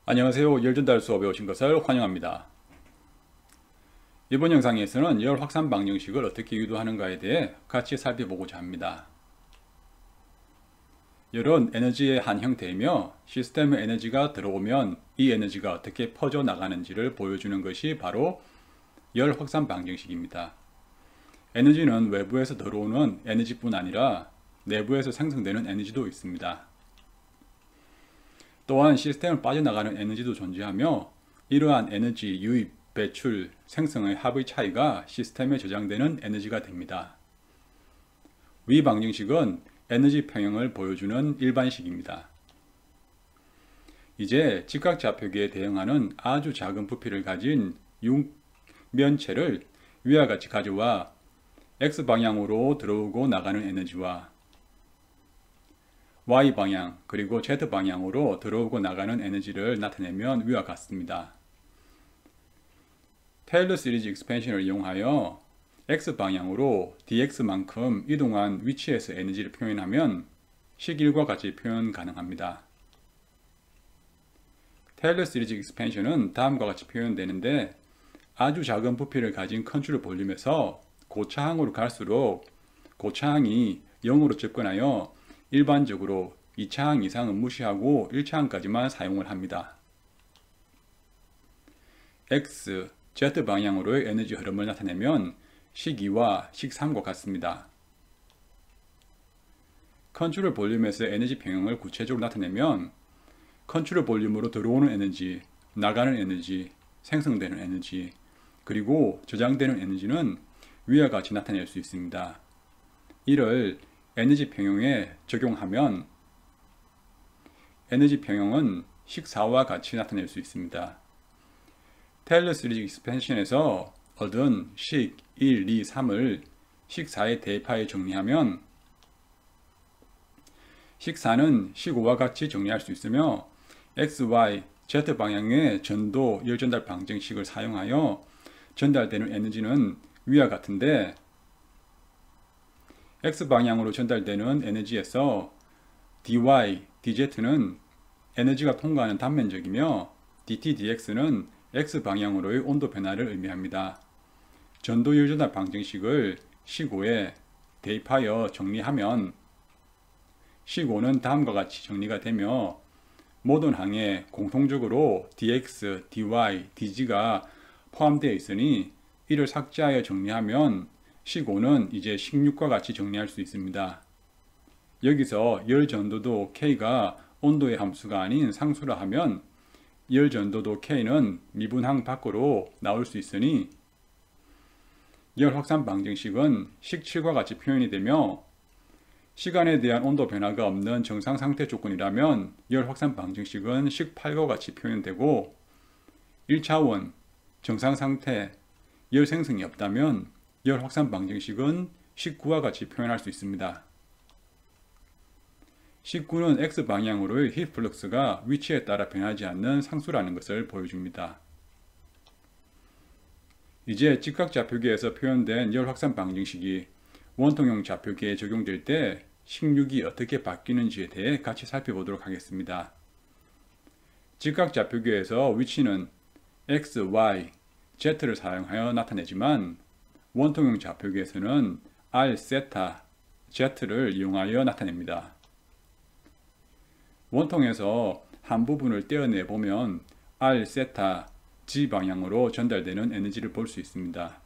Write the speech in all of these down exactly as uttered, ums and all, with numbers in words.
안녕하세요. 열전달 수업에 오신 것을 환영합니다. 이번 영상에서는 열 확산 방정식을 어떻게 유도하는가에 대해 같이 살펴보고자 합니다. 열은 에너지의 한 형태이며 시스템에 에너지가 들어오면 이 에너지가 어떻게 퍼져 나가는지를 보여주는 것이 바로 열 확산 방정식입니다. 에너지는 외부에서 들어오는 에너지뿐 아니라 내부에서 생성되는 에너지도 있습니다. 또한 시스템을 빠져나가는 에너지도 존재하며 이러한 에너지 유입, 배출, 생성의 합의 차이가 시스템에 저장되는 에너지가 됩니다. 위 방정식은 에너지 평형을 보여주는 일반식입니다. 이제 직각좌표기에 대응하는 아주 작은 부피를 가진 육면체를 위와 같이 가져와 X방향으로 들어오고 나가는 에너지와 Y방향 그리고 Z방향으로 들어오고 나가는 에너지를 나타내면 위와 같습니다. 테일러 시리즈 익스펜션을 이용하여 X방향으로 dx만큼 이동한 위치에서 에너지를 표현하면 식 일과 같이 표현 가능합니다. 테일러 시리즈 익스펜션은 다음과 같이 표현되는데 아주 작은 부피를 가진 컨트롤 볼륨에서 고차항으로 갈수록 고차항이 영으로 접근하여 일반적으로 이 차항 이상은 무시하고 일 차항까지만 사용을 합니다. X, Z 방향으로의 에너지 흐름을 나타내면 식 이와 식 삼과 같습니다. 컨트롤 볼륨에서의 에너지 평형을 구체적으로 나타내면 컨트롤 볼륨으로 들어오는 에너지, 나가는 에너지, 생성되는 에너지, 그리고 저장되는 에너지는 위와 같이 나타낼 수 있습니다. 이를 에너지 평형에 적용하면 에너지 평형은 식 사와 같이 나타낼 수 있습니다. 테일러 시리즈 익스펜션에서 얻은 식 일, 이, 삼을 식 사에 대입하여 정리하면 식 사는 식 오와 같이 정리할 수 있으며 X, Y, Z 방향의 전도 열전달 방정식을 사용하여 전달되는 에너지는 위와 같은데 X방향으로 전달되는 에너지에서 dy, dz는 에너지가 통과하는 단면적이며 dt, dx는 X방향으로의 온도 변화를 의미합니다. 전도 열전달 방정식을 식 오에 대입하여 정리하면 식 오는 다음과 같이 정리가 되며 모든 항에 공통적으로 dx, dy, dg가 포함되어 있으니 이를 삭제하여 정리하면 식 오는 이제 식 육과 같이 정리할 수 있습니다. 여기서 열 전도도 K가 온도의 함수가 아닌 상수라 하면 열 전도도 K는 미분항 밖으로 나올 수 있으니 열 확산 방정식은 식 칠과 같이 표현이 되며 시간에 대한 온도 변화가 없는 정상 상태 조건이라면 열 확산 방정식은 식 팔과 같이 표현되고 일 차원 정상 상태 열 생성이 없다면 열 확산 방정식은 식 구와 같이 표현할 수 있습니다. 식 구는 X방향으로의 힐 플럭스가 위치에 따라 변하지 않는 상수라는 것을 보여줍니다. 이제 직각좌표기에서 표현된 열 확산 방정식이 원통형 좌표기에 적용될 때 식 육이 어떻게 바뀌는지에 대해 같이 살펴보도록 하겠습니다. 직각좌표기에서 위치는 X, Y, Z를 사용하여 나타내지만 원통형 좌표기에서는 R, 세타, Z를 이용하여 나타냅니다. 원통에서 한 부분을 떼어내 보면 R, 세타, G 방향으로 전달되는 에너지를 볼 수 있습니다.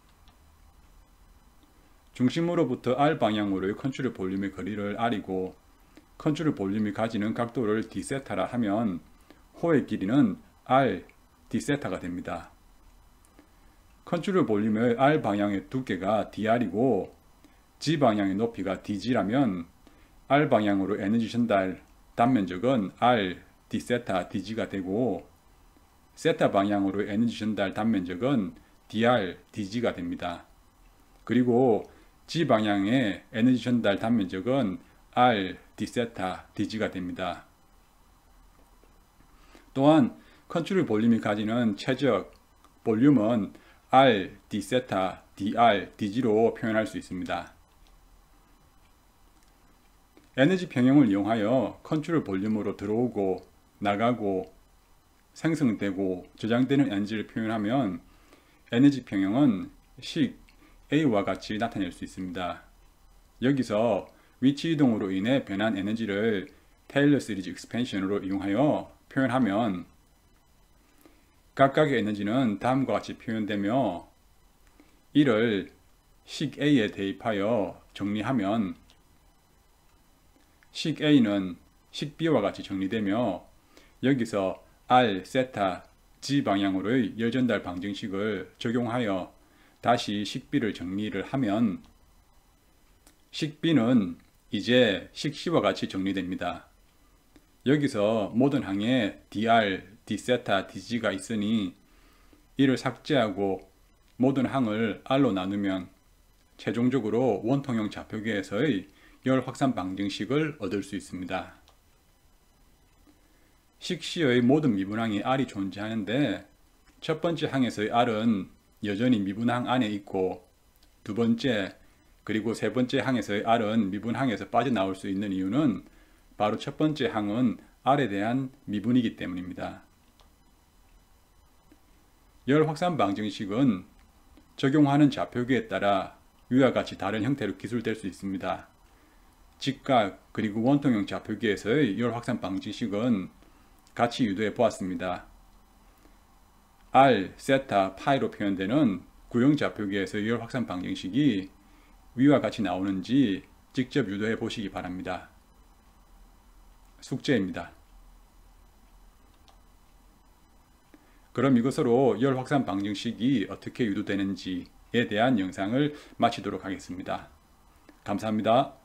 중심으로부터 R 방향으로의 컨트롤 볼륨의 거리를 R이고 컨트롤 볼륨이 가지는 각도를 D세타라 하면 호의 길이는 R, D세타가 됩니다. 컨트롤 볼륨의 R 방향의 두께가 dr이고 G 방향의 높이가 dg라면 R 방향으로 에너지 전달 단면적은 R, d세타, dg가 되고 세타 방향으로 에너지 전달 단면적은 dr, dg가 됩니다. 그리고 G 방향의 에너지 전달 단면적은 R, d세타, dg가 됩니다. 또한 컨트롤 볼륨이 가지는 최적 볼륨은 R, d세타, dr, dg로 표현할 수 있습니다. 에너지 평형을 이용하여 컨트롤 볼륨으로 들어오고 나가고 생성되고 저장되는 에너지를 표현하면 에너지 평형은 식 A와 같이 나타낼 수 있습니다. 여기서 위치 이동으로 인해 변한 에너지를 테일러 시리즈 익스펜션으로 이용하여 표현하면 각각의 에너지는 다음과 같이 표현되며 이를 식 A에 대입하여 정리하면 식 A는 식 B와 같이 정리되며 여기서 R, 세타, G 방향으로의 열전달 방정식을 적용하여 다시 식 B를 정리를 하면 식 B는 이제 식 C와 같이 정리됩니다. 여기서 모든 항에 dr, d세타, dg가 있으니 이를 삭제하고 모든 항을 r로 나누면 최종적으로 원통형 좌표계에서의 열 확산 방정식을 얻을 수 있습니다. 식 C의 모든 미분항이 R이 존재하는데 첫 번째 항에서의 R은 여전히 미분항 안에 있고 두 번째 그리고 세 번째 항에서의 R은 미분항에서 빠져나올 수 있는 이유는 바로 첫 번째 항은 R에 대한 미분이기 때문입니다. 열 확산 방정식은 적용하는 좌표계에 따라 위와 같이 다른 형태로 기술될 수 있습니다. 직각 그리고 원통형 좌표계에서의 열 확산 방정식은 같이 유도해 보았습니다. R, 세타, 파이로 표현되는 구형 좌표계에서의 열 확산 방정식이 위와 같이 나오는지 직접 유도해 보시기 바랍니다. 숙제입니다. 그럼 이것으로 열 확산 방정식이 어떻게 유도되는지에 대한 영상을 마치도록 하겠습니다. 감사합니다.